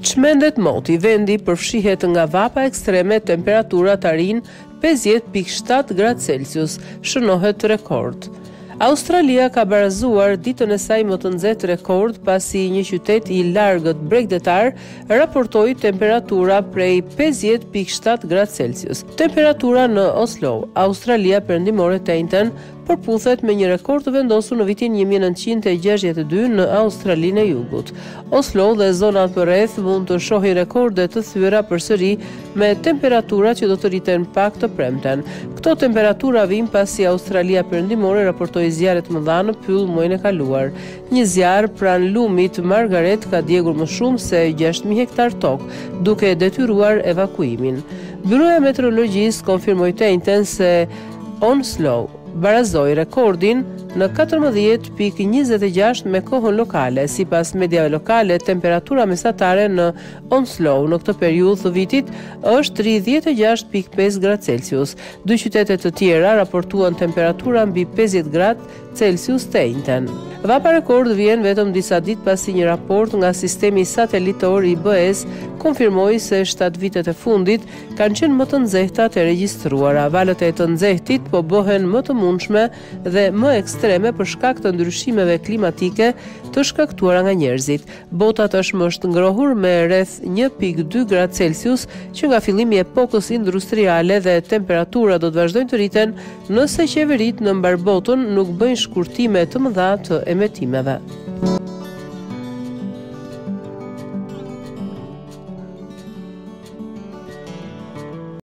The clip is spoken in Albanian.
Çmendet moti, vendi përfshihet nga vapa ekstreme, temperatura të rinë 50.7 gradë Celsius, shënohet rekord. Australia ka barazuar ditën e saj më të nxehtë rekord pasi një qytet i largët bregdetar raportoi temperatura prej 50.7 gradë Celsius. Temperatura në Oslo, Australia Perëndimore të njëjtën, përputhet me një rekord të vendosur në vitin 1962 në Australinë e Jugut. Oslo dhe zonat përreth mund të shohin rekorde të thyera përsëri me temperatura që do të rriten pak të premten. Këto temperatura vijnë pasi Australia Perëndimore raportoi zjarre të mëdha në pyll muajin e kaluar. Një zjarr pranë lumit Margaret ka djegur më shumë se 6.000 hektar tokë, duke detyruar evakuimin. Byroja e Meteorologjisë konfirmoi të njëjtën se Onslow barazoi rekordin në 14.26 me kohën lokale. Sipas mediave lokale, temperatura mesatare në Onslow në këtë periudhë të vitit është 36.5 gradë Celsius. Dy qytete të tjera raportuan temperatura mbi 50 gradë Celsius të njëjtën. Vapa rekord vjen vetëm disa ditë pasi një raport nga sistemi satelitor i BE-s konfirmoi se 7 vitet e fundit kanë qenë më të nxehta të regjistruara. Valët e të nxehtit po bëhen më të mundshme dhe më ekstreme për shkak të ndryshimeve klimatike të shkaktuara nga njerëzit. Bota tashmë është ngrohur me rreth 1.2 gradë Celsius që nga fillimi i epokës industriale dhe temperatura do të vazhdojnë të rriten nëse qeveritë në mbar botën nuk bëjnë shkurtime të mëdha të emetimeve.